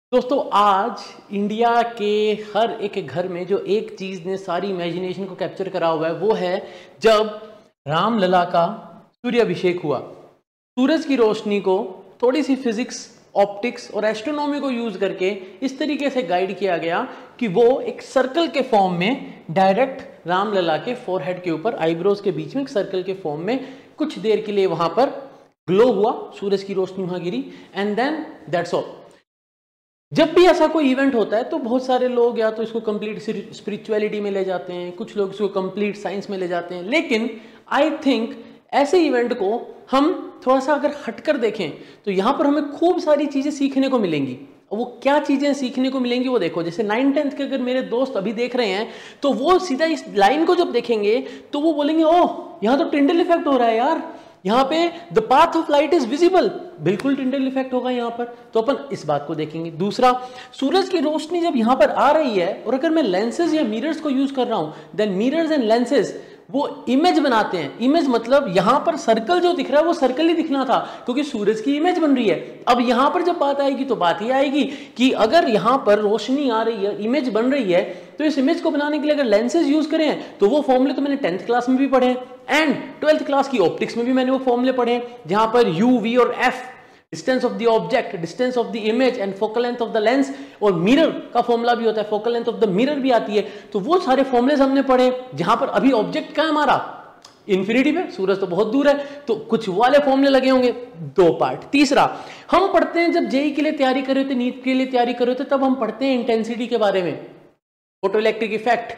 दोस्तों आज इंडिया के हर एक घर में जो एक चीज ने सारी इमेजिनेशन को कैप्चर करा हुआ है वो है जब रामलला का सूर्याभिषेक हुआ। सूरज की रोशनी को थोड़ी सी फिजिक्स, ऑप्टिक्स और एस्ट्रोनॉमी को यूज करके इस तरीके से गाइड किया गया कि वो एक सर्कल के फॉर्म में डायरेक्ट रामलला के फोरहेड के ऊपर आईब्रोज के बीच में एक सर्कल के फॉर्म में कुछ देर के लिए वहां पर ग्लो हुआ, सूरज की रोशनी वहां गिरी एंड देन दैट्स ऑल। जब भी ऐसा कोई इवेंट होता है तो बहुत सारे लोग या तो इसको कंप्लीट स्पिरिचुअलिटी में ले जाते हैं, कुछ लोग इसको कंप्लीट साइंस में ले जाते हैं, लेकिन आई थिंक ऐसे इवेंट को हम थोड़ा सा अगर हटकर देखें तो यहाँ पर हमें खूब सारी चीजें सीखने को मिलेंगी। वो क्या चीजें सीखने को मिलेंगी वो देखो। जैसे 9th-10th के अगर मेरे दोस्त अभी देख रहे हैं तो वो सीधा इस लाइन को जब देखेंगे तो वो बोलेंगे ओह यहाँ तो टिंडल इफेक्ट हो रहा है यार, यहाँ पे the path of light is visible, बिल्कुल टिंडल इफेक्ट होगा यहाँ पर। तो अपन इस बात को देखेंगे। दूसरा, सूरज की रोशनी जब यहाँ पर आ रही है और अगर मैं लेंसेज या मिरर्स को यूज कर रहा हूं, देन मिरर्स एंड लेंसेज वो इमेज बनाते हैं। इमेज मतलब यहां पर सर्कल जो दिख रहा है वो सर्कल ही दिखना था क्योंकि सूरज की इमेज बन रही है। अब यहां पर जब बात आएगी तो बात ये आएगी कि अगर यहां पर रोशनी आ रही है, इमेज बन रही है, तो इस इमेज को बनाने के लिए अगर लेंसेज यूज करें तो वो फॉर्मूले तो मैंने 10th क्लास में भी पढ़े एंड 12th क्लास की ऑप्टिक्स में भी मैंने वो फॉर्मूले पढ़े जहां पर यू, वी और f distance of the object, distance of the image and focal length of the lens, और मिरर का फॉर्मूला भी होता है, focal length of the mirror भी आती है। तो वो सारे फॉर्मूलेज हमने पढ़े जहां पर अभी ऑब्जेक्ट क्या है हमारा इंफिनिटी पे, सूरज तो बहुत दूर है, तो कुछ वाले फॉर्मूले लगे होंगे। दो पार्ट। तीसरा, हम पढ़ते हैं जब जेई के लिए तैयारी कर रहे होते, नीट के लिए तैयारी कर रहे होते, तब हम पढ़ते हैं इंटेंसिटी के बारे में। फोटो इलेक्ट्रिक इफेक्ट,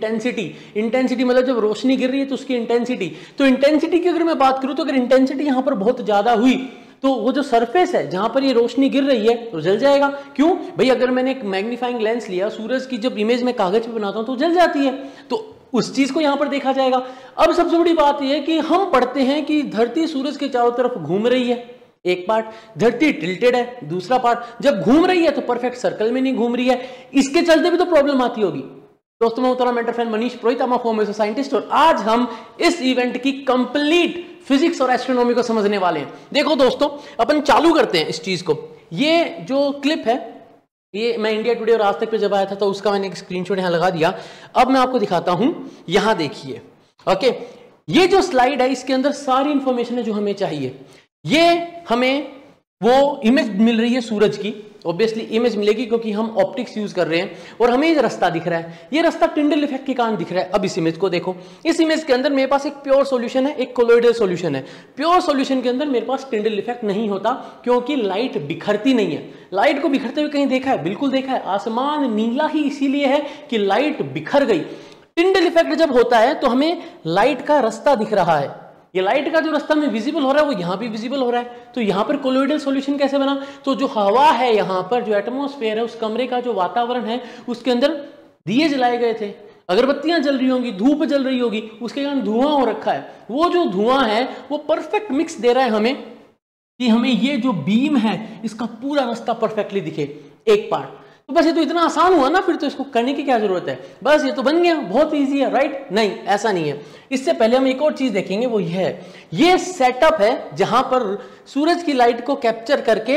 इंटेंसिटी मतलब जब रोशनी गिर रही है तो उसकी इंटेंसिटी। तो इंटेंसिटी की अगर मैं बात करूं तो अगर इंटेंसिटी यहां पर बहुत ज्यादा हुई तो वो जो सरफेस है जहां पर ये रोशनी गिर रही है तो जल जाएगा। क्यों भाई? अगर मैंने एक मैग्नीफाइंग लेंस लिया, सूरज की जब इमेज में कागज पे बनाता हूं तो जल जाती है, तो उस चीज को यहां पर देखा जाएगा। अब सबसे बड़ी बात यह है कि हम पढ़ते हैं कि धरती सूरज के चारों तरफ घूम रही है, एक पार्ट, धरती टिल्टेड है दूसरा पार्ट, जब घूम रही है तो परफेक्ट सर्कल में नहीं घूम रही है, इसके चलते भी तो प्रॉब्लम आती होगी। दोस्तों मैं उत्तरा mentor friend Manish Purohit, I'm a former scientist, और आज हम इस इवेंट की कंप्लीट फिजिक्स और एस्ट्रोनॉमी को समझने वाले हैं। देखो दोस्तों, अपन चालू करते हैं इस चीज को। ये जो क्लिप है ये मैं इंडिया टुडे और आज तक पे जब आया था तो उसका मैंने एक स्क्रीनशॉट यहां लगा दिया। अब मैं आपको दिखाता हूं, यहां देखिए। ओके, ये जो स्लाइड है इसके अंदर सारी इंफॉर्मेशन है जो हमें चाहिए। ये हमें वो इमेज मिल रही है सूरज की, ऑब्वियसली इमेज मिलेगी क्योंकि हम ऑप्टिक्स यूज कर रहे हैं, और हमें ये रास्ता दिख रहा है, ये रास्ता टिंडल इफेक्ट के कारण दिख रहा है। अब इस इमेज को देखो, इस इमेज के अंदर मेरे पास एक प्योर सॉल्यूशन है, एक कोलोइडल सॉल्यूशन है। प्योर सॉल्यूशन के अंदर मेरे पास टिंडल इफेक्ट नहीं होता क्योंकि लाइट बिखरती नहीं है। लाइट को बिखरते हुए कहीं देखा है? बिल्कुल देखा है। आसमान नीला ही इसीलिए है कि लाइट बिखर गई। टिंडल इफेक्ट जब होता है तो हमें लाइट का रास्ता दिख रहा है, ये लाइट का जो रास्ता में विजिबल हो रहा है वो यहां भी विजिबल हो रहा है। तो यहां पर कोलोइडल सॉल्यूशन कैसे बना? तो जो हवा है यहां पर, जो एटमॉस्फेयर है, उस कमरे का जो वातावरण है उसके अंदर दिए जलाए गए थे, अगरबत्तियां जल रही होंगी, धूप जल रही होगी, उसके कारण धुआं हो रखा है। वो जो धुआं है वो परफेक्ट मिक्स दे रहा है हमें कि हमें ये जो बीम है इसका पूरा रास्ता परफेक्टली दिखे, एक पार्ट। तो बस ये तो इतना आसान हुआ ना, फिर तो इसको करने की क्या जरूरत है, बस ये तो बन गया, बहुत इजी है, राइट? नहीं, ऐसा नहीं है। इससे पहले हम एक और चीज देखेंगे, वो ये है, ये सेटअप है जहां पर सूरज की लाइट को कैप्चर करके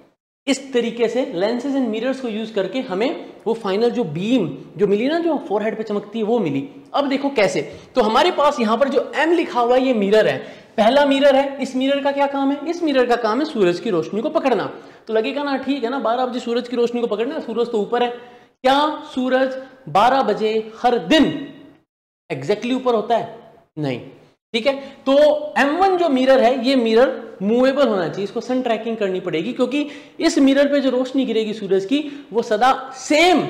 इस तरीके से लेंसेज एंड मिरर्स को यूज करके हमें वो फाइनल जो बीम जो मिली ना, जो फोरहेड पे चमकती है, वो मिली। अब देखो कैसे। तो हमारे पास यहां पर जो M लिखा हुआ है ये मिरर है, पहला मिरर है। इस मिरर का क्या काम है? इस मिरर का काम है सूरज की रोशनी को पकड़ना। तो लगेगा ना, ठीक है ना, 12 बजे सूरज की रोशनी को पकड़ना, सूरज तो ऊपर है। क्या सूरज 12 बजे हर दिन एग्जैक्टली ऊपर होता है? नहीं, ठीक है। तो M1 जो मिरर है ये मिरर मूवेबल होना चाहिए, इसको सन ट्रैकिंग करनी पड़ेगी क्योंकि इस मिरर पे जो रोशनी गिरेगी सूरज की वो सदा सेम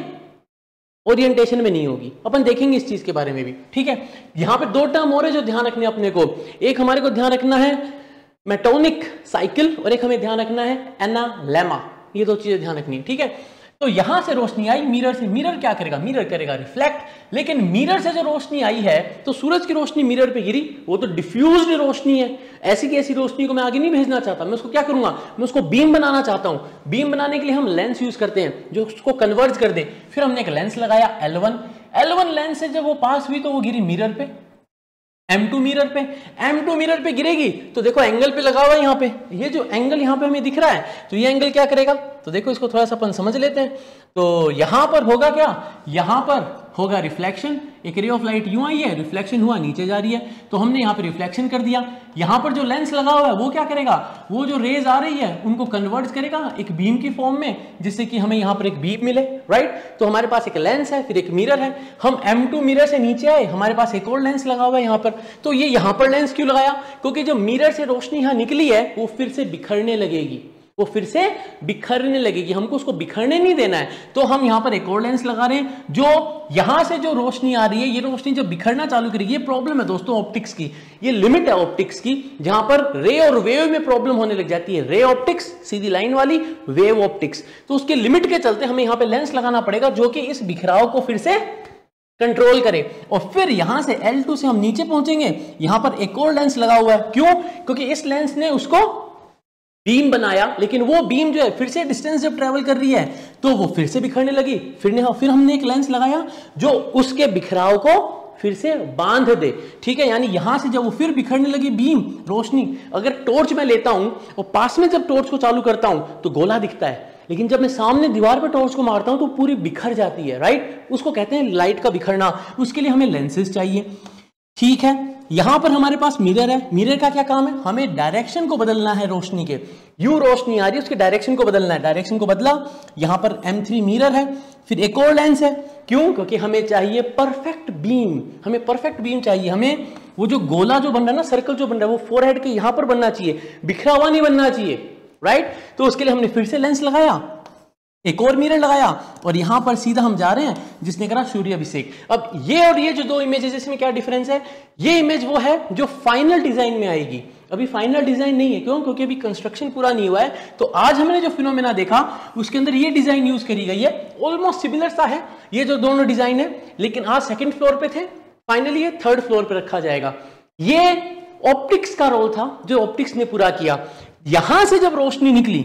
ओरिएंटेशन में नहीं होगी। अपन देखेंगे इस चीज के बारे में भी, ठीक है। यहां पे दो टर्म और है जो ध्यान रखने अपने को। एक हमारे को ध्यान रखना है मेटोनिक साइकिल, और एक हमें ध्यान रखना है एनालेमा। ये दो चीजें ध्यान रखनी है, ठीक है। तो यहां से रोशनी आई मिरर से, मिरर क्या करेगा? मिरर करेगा रिफ्लेक्ट। लेकिन मिरर से जो रोशनी आई है तो सूरज की रोशनी मिरर पे गिरी, वो तो डिफ्यूज्ड रोशनी है। ऐसी की ऐसी रोशनी को मैं आगे नहीं भेजना चाहता, मैं उसको क्या करूंगा? मैं उसको बीम बनाना चाहता हूं। बीम बनाने के लिए हम लेंस यूज करते हैं जो उसको कन्वर्ज कर दे। फिर हमने एक लेंस लगाया L1 लेंस से जब वो पास हुई तो वो गिरी मिरर पे, M2 मिरर पे, M2 मिरर पे गिरेगी तो देखो एंगल पे लगा हुआ है यहाँ पे, ये जो एंगल यहाँ पे हमें दिख रहा है, तो ये एंगल क्या करेगा, तो देखो इसको थोड़ा सा अपन समझ लेते हैं। तो यहां पर होगा क्या, यहां पर होगा रिफ्लेक्शन, एक रे ऑफ लाइट यूं आई है, रिफ्लेक्शन हुआ, नीचे जा रही है, तो हमने यहाँ पे रिफ्लेक्शन कर दिया। यहाँ पर जो लेंस लगा हुआ है वो क्या करेगा, वो जो रेज आ रही है उनको कन्वर्ट करेगा एक बीम की फॉर्म में, जिससे कि हमें यहाँ पर एक बीम मिले, राइट। तो हमारे पास एक लेंस है, फिर एक मिरर है, हम M2 मिरर से नीचे आए, हमारे पास एक और लेंस लगा हुआ है यहाँ पर। तो ये यहाँ पर लेंस क्यों लगाया, क्योंकि जो मिरर से रोशनी यहाँ निकली है वो फिर से बिखरने लगेगी, वो फिर से बिखरने लगेगी, हमको उसको बिखरने नहीं देना है। तो हम यहां पर एक और लेंस लगा रहे हैं, जो यहां से जो रोशनी आ रही है, ये रोशनी जब बिखरना चालू करेगी, ये प्रॉब्लम है दोस्तों ऑप्टिक्स की, ये लिमिट है ऑप्टिक्स की, जहां पर रे और वेव में प्रॉब्लम होने लग जाती है, रे ऑप्टिक्स सीधी लाइन वाली, वेव ऑप्टिक्स। तो उसके लिमिट के चलते हमें यहां पर लेंस लगाना पड़ेगा जो कि इस बिखराव को फिर से कंट्रोल करे। और फिर यहां से L2 से हम नीचे पहुंचेंगे, यहां पर एक और लेंस लगा हुआ है, क्यों, क्योंकि इस लेंस ने उसको बीम बनाया, लेकिन वो बीम जो है फिर से डिस्टेंस जब ट्रेवल कर रही है तो वो फिर से बिखरने लगी, फिर हमने एक लेंस लगाया जो उसके बिखराव को फिर से बांध दे, ठीक है। यानी यहां से जब वो फिर बिखरने लगी बीम रोशनी, अगर टॉर्च मैं लेता हूं और पास में जब टॉर्च को चालू करता हूं तो गोला दिखता है, लेकिन जब मैं सामने दीवार पर टॉर्च को मारता हूं तो पूरी बिखर जाती है, राइट। उसको कहते हैं लाइट का बिखरना, उसके लिए हमें लेंसेज चाहिए, ठीक है। यहां पर हमारे पास मिरर है, मिरर का क्या काम है, हमें डायरेक्शन को बदलना है रोशनी के, यूं रोशनी आ रही है उसके डायरेक्शन को बदलना है, डायरेक्शन को बदला, यहां पर M3 मिरर है, फिर एक और लेंस है, क्यों, क्योंकि हमें चाहिए परफेक्ट बीम, हमें परफेक्ट बीम चाहिए, हमें वो जो गोला जो बन रहा है ना, सर्कल जो बन रहा है वो फोरहेड के यहां पर बनना चाहिए, बिखरा हुआ नहीं बनना चाहिए, राइट। तो उसके लिए हमने फिर से लेंस लगाया, एक और मिरर लगाया, और यहां पर सीधा हम जा रहे हैं जिसने करा सूर्याभिषेक। अब ये और ये जो दो इमेजेस, इसमें क्या डिफरेंस है, ये इमेज वो है जो फाइनल डिजाइन में आएगी, अभी फाइनल डिजाइन नहीं है, क्यों, क्योंकि अभी कंस्ट्रक्शन पूरा नहीं हुआ है। तो आज हमने जो फिनोमेना देखा उसके अंदर ये डिजाइन यूज करी गई है, ऑलमोस्ट सिमिलर सा है ये जो दोनों डिजाइन है, लेकिन आज सेकंड फ्लोर पे थे, फाइनली ये थर्ड फ्लोर पे रखा जाएगा। ये ऑप्टिक्स का रोल था जो ऑप्टिक्स ने पूरा किया। यहां से जब रोशनी निकली,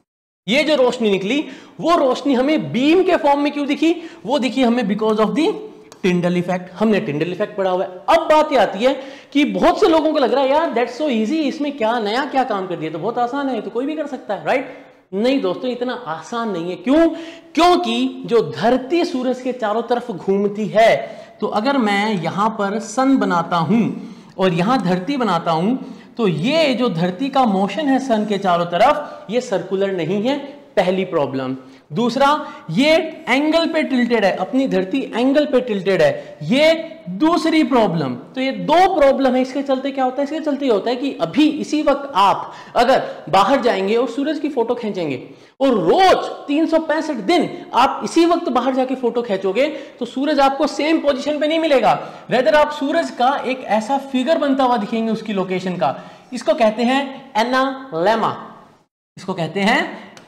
ये जो रोशनी निकली वो रोशनी हमें बीम के फॉर्म में क्यों दिखी, वो दिखी हमें because of the Tyndall effect, हमने टिंडल इफेक्ट पढ़ा हुआ है। अब बात ये आती है कि बहुत से लोगों को लग रहा है यार दैट्स सो इजी, इसमें क्या नया क्या काम कर दिया, तो बहुत आसान है, तो कोई भी कर सकता है, राइट। नहीं दोस्तों, इतना आसान नहीं है, क्यों, क्योंकि जो धरती सूरज के चारों तरफ घूमती है, तो अगर मैं यहां पर सन बनाता हूं और यहां धरती बनाता हूं, तो ये जो धरती का मोशन है सन के चारों तरफ, ये सर्कुलर नहीं है, पहली प्रॉब्लम। दूसरा, ये एंगल पे टिल्टेड है, अपनी धरती एंगल पे टिल्टेड है, ये दूसरी प्रॉब्लम। तो ये दो प्रॉब्लम है, इसके चलते क्या होता है, इसके चलते होता है कि अभी इसी वक्त आप अगर बाहर जाएंगे और सूरज की फोटो खींचेंगे और रोज 365 दिन आप इसी वक्त बाहर जाके फोटो खींचोगे, तो सूरज आपको सेम पोजीशन पे नहीं मिलेगा, रेदर आप सूरज का एक ऐसा फिगर बनता हुआ दिखेंगे उसकी लोकेशन का। इसको कहते हैं एनालेमा, इसको कहते हैं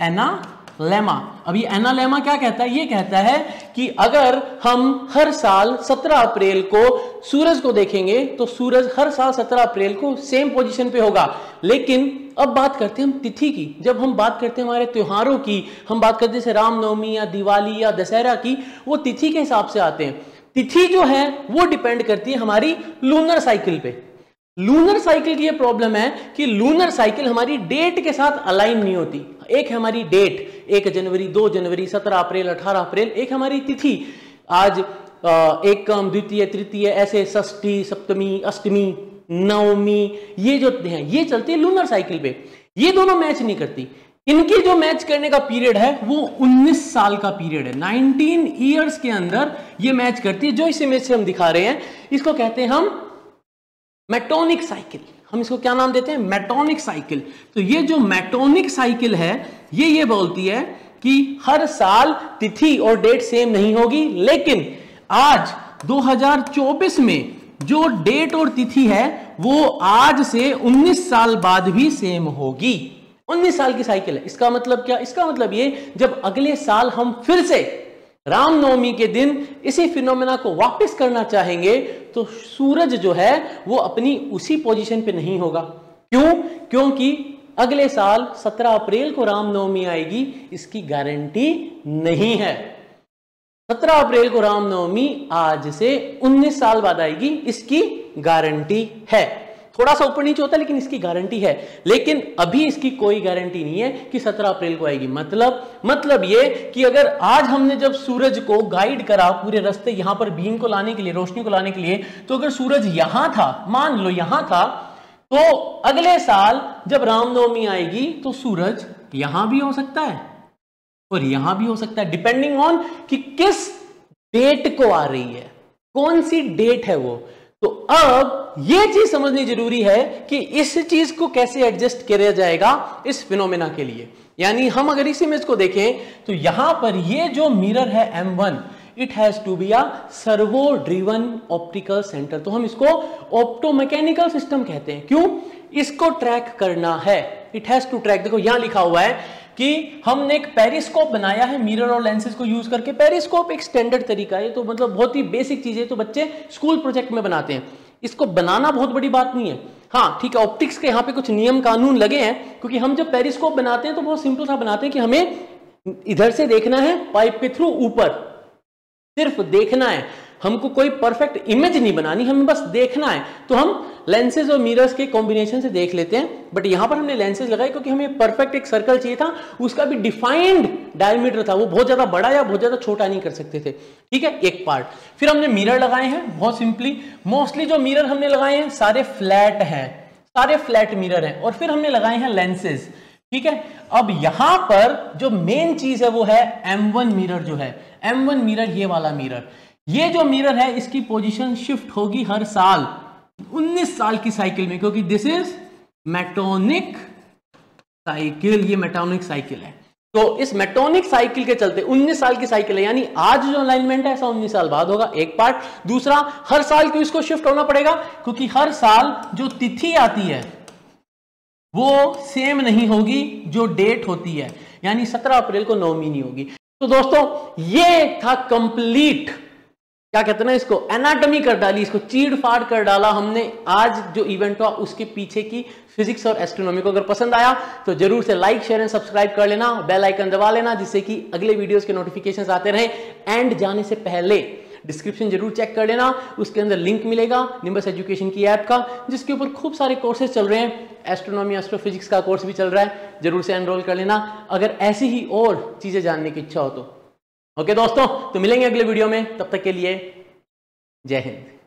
एनालेमा। अब ये एनालेमा क्या कहता है, ये कहता है कि अगर हम हर साल 17 अप्रैल को सूरज को देखेंगे तो सूरज हर साल 17 अप्रैल को सेम पोजीशन पे होगा। लेकिन अब बात करते हैं हम तिथि की, जब हम बात करते हैं हमारे त्योहारों की, हम बात करते हैं जैसे रामनवमी या दिवाली या दशहरा की, वो तिथि के हिसाब से आते हैं। तिथि जो है वो डिपेंड करती है हमारी लूनर साइकिल पे। लूनर साइकिल की ये प्रॉब्लम है कि लूनर साइकिल हमारी डेट के साथ अलाइन नहीं होती। एक है हमारी डेट 1 जनवरी, 2 जनवरी, 17 अप्रैल, 18 अप्रैल, एक हमारी तिथि आज एकम, द्वितीय, तृतीय, ऐसे षष्ठी, सप्तमी, अष्टमी, नवमी, ये जो हैं ये चलती है लूनर साइकिल पे। ये दोनों मैच नहीं करती। इनकी जो मैच करने का पीरियड है वो 19 साल का पीरियड है, 19 ईयर्स के अंदर ये मैच करती है। जो इस इमेज से हम दिखा रहे हैं इसको कहते हैं हम मेटोनिक साइकिल। हम इसको क्या नाम देते हैं, मेटोनिक साइकिल। तो ये जो मेटोनिक साइकिल है ये बोलती है कि हर साल तिथि और डेट सेम नहीं होगी, लेकिन आज 2024 में जो डेट और तिथि है वो आज से 19 साल बाद भी सेम होगी। 19 साल की साइकिल है। इसका मतलब क्या, इसका मतलब ये जब अगले साल हम फिर से रामनवमी के दिन इसी फिनोमेना को वापस करना चाहेंगे तो सूरज जो है वो अपनी उसी पोजीशन पे नहीं होगा। क्यों, क्योंकि अगले साल 17 अप्रैल को रामनवमी आएगी, इसकी गारंटी नहीं है। 17 अप्रैल को रामनवमी आज से 19 साल बाद आएगी, इसकी गारंटी है। थोड़ा सा ऊपर नीचे होता है लेकिन इसकी गारंटी है। लेकिन अभी इसकी कोई गारंटी नहीं है कि 17 अप्रैल को आएगी। मतलब ये कि अगर आज हमने जब सूरज को गाइड करा पूरे रास्ते यहां पर बीम को लाने के लिए, रोशनी को लाने के लिए, तो अगर सूरज यहां था, मान लो यहां था, तो अगले साल जब रामनवमी आएगी तो सूरज यहां भी हो सकता है और यहां भी हो सकता है, डिपेंडिंग ऑन कि किस डेट को आ रही है, कौन सी डेट है वो। तो अब यह चीज समझनी जरूरी है कि इस चीज को कैसे एडजस्ट किया जाएगा इस फिनोमेना के लिए। यानी हम अगर इस इमेज को देखें तो यहां पर ये जो मिरर है M1, it has to be a servo driven optical centre. तो हम इसको ऑप्टोमैकेनिकल सिस्टम कहते हैं। क्यों? इसको ट्रैक करना है, इट हैज टू ट्रैक। देखो यहां लिखा हुआ है कि हमने एक पेरिस्कोप बनाया है मिरर और लेंसेज को यूज करके। पेरिस्कोप एक स्टैंडर्ड तरीका है, तो मतलब बहुत ही बेसिक चीज है, तो बच्चे स्कूल प्रोजेक्ट में बनाते हैं। इसको बनाना बहुत बड़ी बात नहीं है। हाँ ठीक है, ऑप्टिक्स के यहाँ पे कुछ नियम कानून लगे हैं, क्योंकि हम जब पेरिस्कोप बनाते हैं तो बहुत सिंपल सा बनाते हैं कि हमें इधर से देखना है पाइप के थ्रू ऊपर, सिर्फ देखना है, हमको कोई परफेक्ट इमेज नहीं बनानी, हमें बस देखना है। तो हम लेंसेज और मिरर्स के कॉम्बिनेशन से देख लेते हैं। बट यहां पर हमने लेंसेज लगाए क्योंकि हमें परफेक्ट एक सर्कल चाहिए था, उसका भी डिफाइंड डायमीटर था, वो बहुत ज्यादा बड़ा या बहुत ज्यादा छोटा नहीं कर सकते थे। ठीक है, एक पार्ट। फिर हमने मिरर लगाए हैं, बहुत सिंपली मोस्टली जो मिरर हमने लगाए हैं सारे फ्लैट हैं, सारे फ्लैट मिरर हैं। और फिर हमने लगाए हैं लेंसेज। ठीक है, अब यहां पर जो मेन चीज है वो है M1 मिरर। जो है M1 मिरर, ये वाला मिरर, ये जो मिरर है इसकी पोजीशन शिफ्ट होगी हर साल 19 साल की साइकिल में, क्योंकि दिस इज मेटोनिक साइकिल, ये मेटोनिक साइकिल है। तो इस मेटोनिक साइकिल के चलते 19 साल की साइकिल है, यानी आज जो अलाइनमेंट है ऐसा 19 साल बाद होगा, एक पार्ट। दूसरा, हर साल क्यों इसको शिफ्ट होना पड़ेगा? क्योंकि हर साल जो तिथि आती है वो सेम नहीं होगी जो डेट होती है, यानी 17 अप्रैल को नवमी नहीं होगी। तो दोस्तों ये था कंप्लीट, क्या कहते हैं ना इसको, एनाटॉमी कर डाली, इसको चीड़ फाड़ कर डाला हमने। आज जो इवेंट हुआ उसके पीछे की फिजिक्स और एस्ट्रोनॉमी को अगर पसंद आया तो जरूर से लाइक शेयर एंड सब्सक्राइब कर लेना, बेल आइकन दबा लेना, जिससे कि अगले वीडियोस के नोटिफिकेशंस आते रहें। एंड जाने से पहले डिस्क्रिप्शन जरूर चेक कर लेना, उसके अंदर लिंक मिलेगा निम्बस एजुकेशन की ऐप का, जिसके ऊपर खूब सारे कोर्सेज चल रहे हैं। एस्ट्रोनॉमी, एस्ट्रोफिजिक्स का कोर्स भी चल रहा है, जरूर से एनरोल कर लेना अगर ऐसी ही और चीजें जानने की इच्छा हो तो। ओके दोस्तों, तो मिलेंगे अगले वीडियो में, तब तक के लिए जय हिंद।